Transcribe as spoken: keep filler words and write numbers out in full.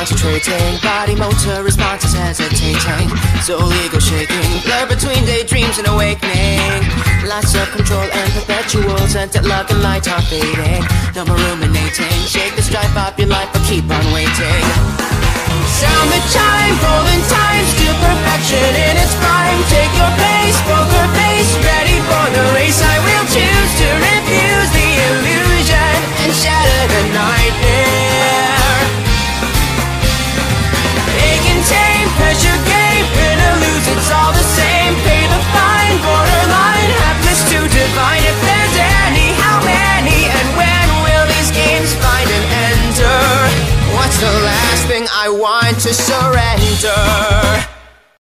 concentrating, body motor responses hesitating, soul ego shaking, blur between daydreams and awakening. Lots of control and perpetual scented luck and light are fading. No more ruminating, shake the stripe up your life but keep on waiting. Sound the chime, rolling times to perfection in